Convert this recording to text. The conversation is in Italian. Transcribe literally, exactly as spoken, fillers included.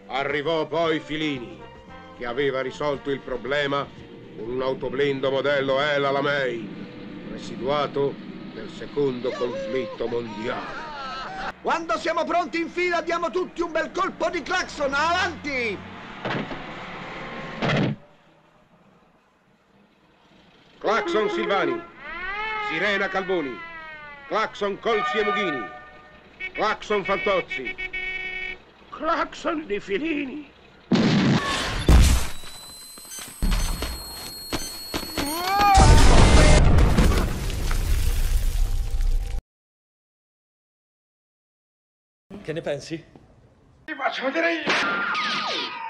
Arrivò poi Filini, che aveva risolto il problema con un autoblindo modello Ela Lamei, residuato nel secondo conflitto mondiale. Quando siamo pronti in fila diamo tutti un bel colpo di clacson, avanti! Clacson Silvani, sirena Calboni, clacson Colzi e Mughini, clacson Fantozzi, clacson di Filini. Che ne pensi? Ti faccio vedere io!